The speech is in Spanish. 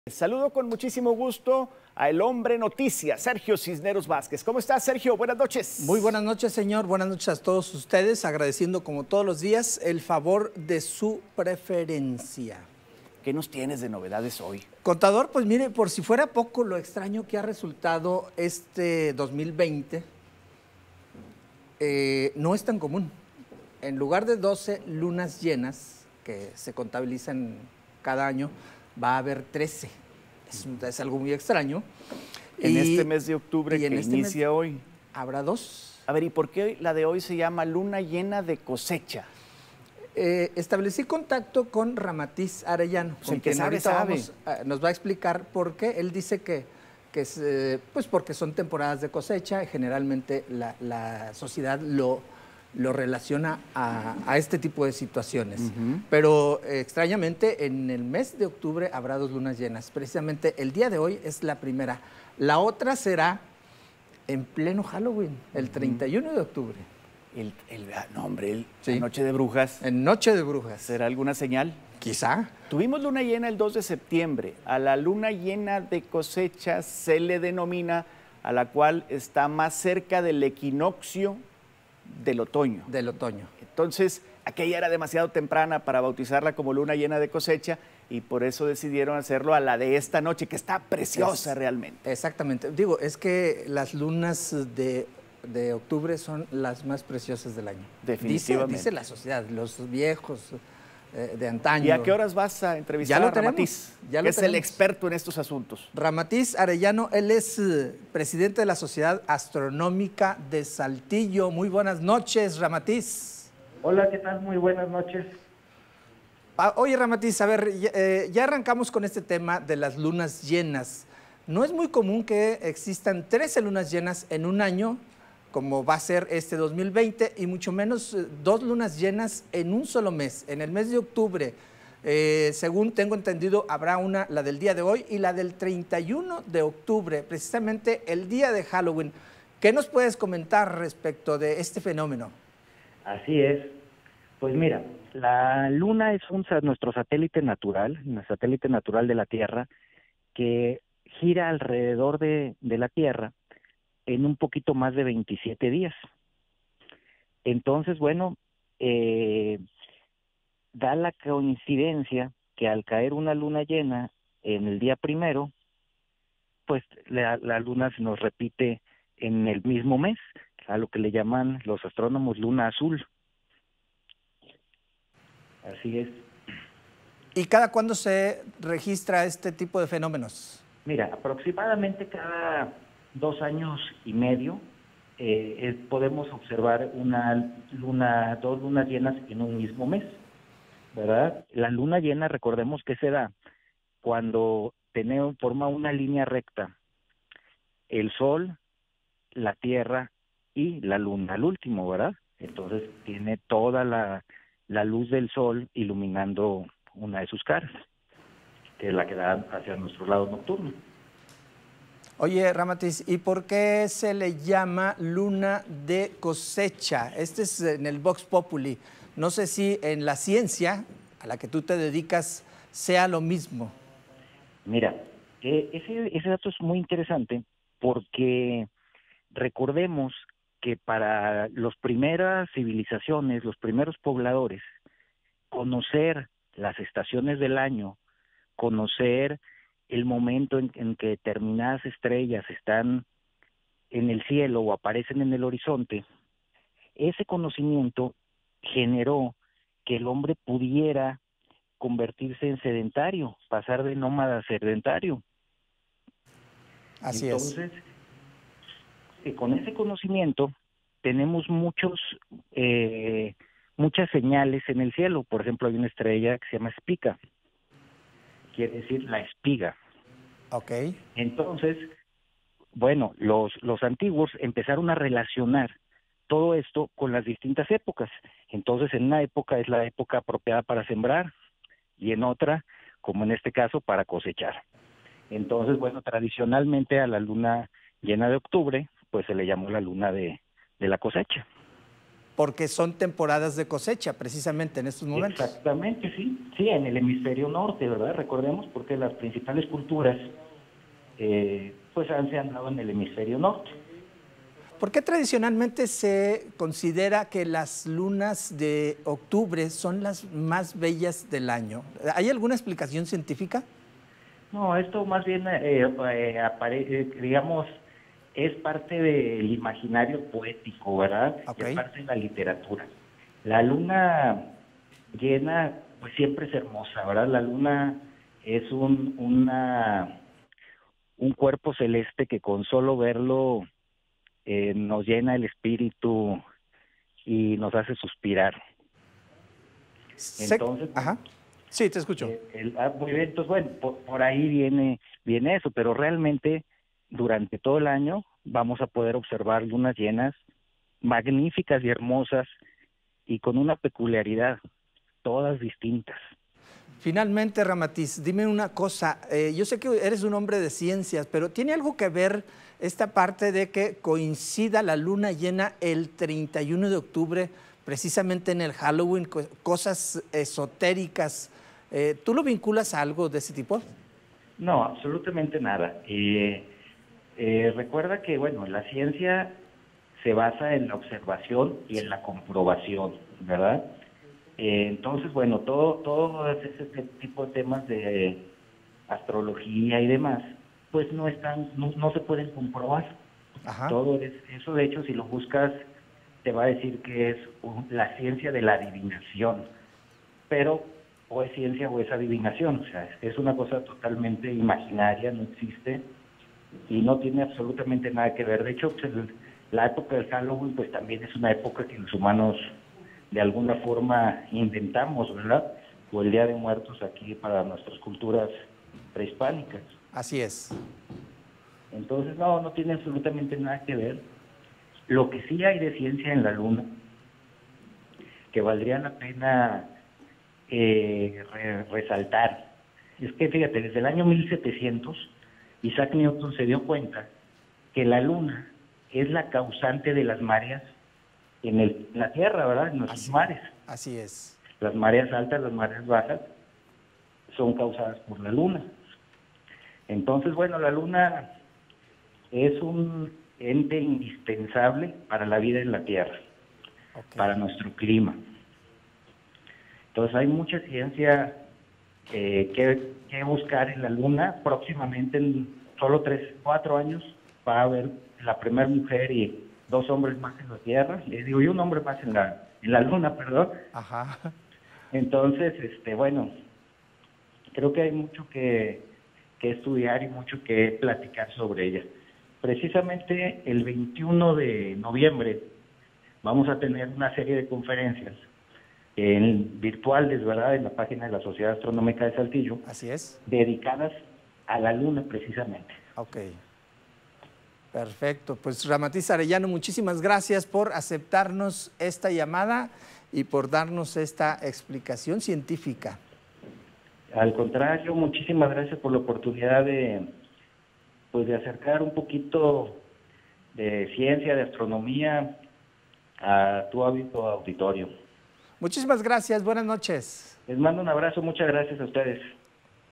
Saludo con muchísimo gusto a el hombre noticia, Sergio Cisneros Vázquez. ¿Cómo estás, Sergio? Buenas noches. Muy buenas noches, señor. Buenas noches a todos ustedes, agradeciendo como todos los días el favor de su preferencia. ¿Qué nos tienes de novedades hoy? Contador, pues mire, por si fuera poco lo extraño que ha resultado este 2020, no es tan común. En lugar de 12 lunas llenas que se contabilizan cada año, va a haber 13. Es algo muy extraño. En este mes de octubre que inicia hoy. Habrá 2. A ver, ¿y por qué la de hoy se llama luna llena de cosecha? Establecí contacto con Ramatiz Arellano, Pues el que sabe, nos va a explicar por qué. Él dice que es, pues porque son temporadas de cosecha y generalmente la sociedad lo relaciona a este tipo de situaciones. Pero extrañamente en el mes de octubre habrá 2 lunas llenas. Precisamente el día de hoy es la primera. La otra será en pleno Halloween, el 31 de octubre. La noche de brujas. En noche de brujas. ¿Será alguna señal? Quizá. Tuvimos luna llena el 2 de septiembre. A la luna llena de cosecha se le denomina a la cual está más cerca del equinoccio del otoño. Del otoño. Entonces, aquella era demasiado temprana para bautizarla como luna llena de cosecha y por eso decidieron hacerlo a la de esta noche, que está preciosa realmente. Exactamente. Digo, es que las lunas de octubre son las más preciosas del año. Definitivamente. Dice la sociedad, los viejos de antaño. ¿Y a qué horas vas a entrevistar a Ramatiz? Que es el experto en estos asuntos. Ramatiz Arellano, él es presidente de la Sociedad Astronómica de Saltillo. Muy buenas noches, Ramatiz. Hola, ¿qué tal? Muy buenas noches. Oye, Ramatiz, a ver, ya arrancamos con este tema de las lunas llenas. No es muy común que existan 13 lunas llenas en un año, como va a ser este 2020, y mucho menos 2 lunas llenas en un solo mes, en el mes de octubre. Según tengo entendido, habrá una, la del día de hoy, y la del 31 de octubre, precisamente el día de Halloween. ¿Qué nos puedes comentar respecto de este fenómeno? Así es. Pues mira, la Luna es nuestro satélite natural de la Tierra, que gira alrededor de la Tierra en un poquito más de 27 días. Entonces, bueno, da la coincidencia que al caer una luna llena en el día primero, pues la luna se nos repite en el mismo mes, a lo que le llaman los astrónomos luna azul. Así es. ¿Y cada cuándo se registra este tipo de fenómenos? Mira, aproximadamente cada 2 años y medio podemos observar dos lunas llenas en un mismo mes, ¿verdad? La luna llena, recordemos que se da cuando forma una línea recta el Sol, la Tierra y la Luna al último, ¿verdad? Entonces tiene toda la luz del Sol iluminando una de sus caras, que es la que da hacia nuestro lado nocturno. Oye, Ramatiz, ¿y por qué se le llama luna de cosecha? Este es en el Vox Populi. No sé si en la ciencia a la que tú te dedicas sea lo mismo. Mira, ese dato es muy interesante porque recordemos que para las primeras civilizaciones, los primeros pobladores, conocer las estaciones del año, conocer el momento en que determinadas estrellas están en el cielo o aparecen en el horizonte, ese conocimiento generó que el hombre pudiera convertirse en sedentario, pasar de nómada a sedentario. Así Entonces, con ese conocimiento tenemos muchas señales en el cielo. Por ejemplo, hay una estrella que se llama Spica, quiere decir la espiga. Okay. Entonces, bueno, los antiguos empezaron a relacionar todo esto con las distintas épocas. Entonces, en una época es la época apropiada para sembrar y en otra, como en este caso, para cosechar. Entonces, bueno, tradicionalmente a la luna llena de octubre, pues se le llamó la luna de la cosecha. porque son temporadas de cosecha precisamente en estos momentos. Exactamente, sí. Sí, en el hemisferio norte, ¿verdad? Recordemos, porque las principales culturas pues se han dado en el hemisferio norte. ¿Por qué tradicionalmente se considera que las lunas de octubre son las más bellas del año? ¿Hay alguna explicación científica? No, esto más bien, digamos, es parte del imaginario poético, ¿verdad? Okay. Es parte de la literatura. La luna llena, pues siempre es hermosa, ¿verdad? La luna es un cuerpo celeste que con solo verlo nos llena el espíritu y nos hace suspirar. Entonces, Ajá. Sí, te escucho. Muy bien, entonces, bueno, por ahí viene eso, pero realmente durante todo el año vamos a poder observar lunas llenas magníficas y hermosas y con una peculiaridad, todas distintas. Finalmente, Ramatiz, dime una cosa. Yo sé que eres un hombre de ciencias, pero ¿tiene algo que ver esta parte de que coincida la luna llena el 31 de octubre, precisamente en el Halloween, cosas esotéricas? ¿Tú lo vinculas a algo de ese tipo? No, absolutamente nada. Recuerda que, bueno, la ciencia se basa en la observación y en la comprobación, ¿verdad? Entonces, bueno, todo ese tipo de temas de astrología y demás, pues no se pueden comprobar. Ajá. Todo eso, de hecho, si lo buscas, te va a decir que es la ciencia de la adivinación, pero o es ciencia o es adivinación, o sea, es una cosa totalmente imaginaria, no existe y no tiene absolutamente nada que ver. De hecho, pues, la época del Halloween, pues también es una época que los humanos de alguna forma inventamos, ¿verdad? O el Día de Muertos aquí para nuestras culturas prehispánicas. Así es. Entonces, no tiene absolutamente nada que ver. Lo que sí hay de ciencia en la Luna, que valdría la pena resaltar, es que, fíjate, desde el año 1700, Isaac Newton se dio cuenta que la Luna es la causante de las mareas en la Tierra, ¿verdad? En nuestros mares. Así es. Las mareas altas, las mareas bajas, son causadas por la Luna. Entonces, bueno, la Luna es un ente indispensable para la vida en la Tierra, para nuestro clima. Entonces, hay mucha ciencia que buscar en la Luna. Próximamente, en solo 4 años, va a haber la primera mujer y 2 hombres más en la Tierra, y un hombre más en la Luna, perdón. Ajá. Entonces, bueno, creo que hay mucho que estudiar y mucho que platicar sobre ella. Precisamente el 21 de noviembre vamos a tener una serie de conferencias virtuales, ¿verdad?, en la página de la Sociedad Astronómica de Saltillo. Así es. Dedicadas a la Luna, precisamente. Ok. Perfecto. Pues Ramatiz Arellano, muchísimas gracias por aceptarnos esta llamada y por darnos esta explicación científica. Al contrario, muchísimas gracias por la oportunidad de acercar un poquito de ciencia, de astronomía a tu auditorio. Muchísimas gracias, buenas noches. Les mando un abrazo, muchas gracias a ustedes.